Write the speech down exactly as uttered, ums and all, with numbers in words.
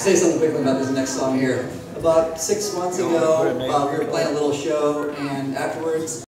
say something quickly about this next song here. About six months ago, uh, we were playing a little show, and afterwards,